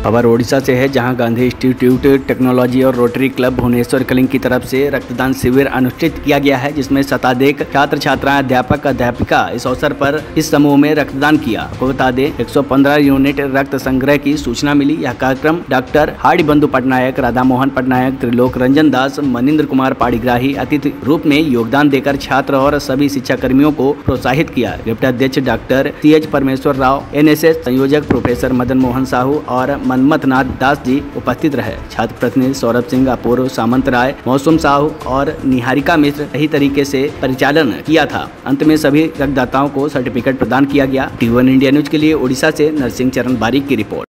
खबर ओडिशा से है, जहां गांधी इंस्टीट्यूट टेक्नोलॉजी और रोटरी क्लब भुवनेश्वर कलिंग की तरफ से रक्तदान शिविर अनुष्ठित किया गया है, जिसमें शताधिक छात्र छात्राएं, अध्यापक अध्यापिका इस अवसर पर इस समूह में रक्तदान किया। आपको बता दें, 115 यूनिट रक्त संग्रह की सूचना मिली। यह कार्यक्रम डॉक्टर हाड़ी बंधु पटनायक, राधा मोहन पटनायक, त्रिलोक रंजन दास, मनिंद्र कुमार पाड़ीग्राही अतिथि रूप में योगदान देकर छात्र और सभी शिक्षा कर्मियों को प्रोत्साहित किया। गिफ्ट अध्यक्ष doctor CH Parameshwar Rao, NSS संयोजक प्रोफेसर मदन मोहन साहू और मनमथनाथ दास जी उपस्थित रहे। छात्र प्रतिनिधि सौरभ सिंह, अपूर्व सामंत राय, मौसम साहू और निहारिका मिश्र सही तरीके से परिचालन किया था। अंत में सभी रक्तदाताओं को सर्टिफिकेट प्रदान किया गया। T1 इंडिया न्यूज के लिए ओडिशा से नरसिंह चरण बारिक की रिपोर्ट।